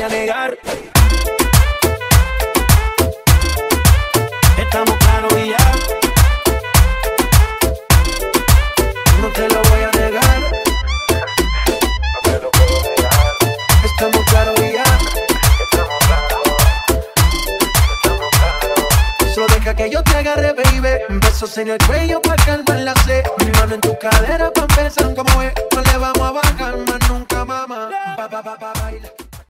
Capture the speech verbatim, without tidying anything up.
a negar. Estamos claros y ya. No te lo voy a negar. No te lo puedo negar. Estamos claros y ya. Estamos claros. Estamos claros. Solo deja que yo te agarre, baby. Besos en el cuello pa' calmar la sed. Mi mano en tu cadera pa' empezar como es. No le vamos a bajar más nunca, mamá. Pa, pa, pa, pa, baila.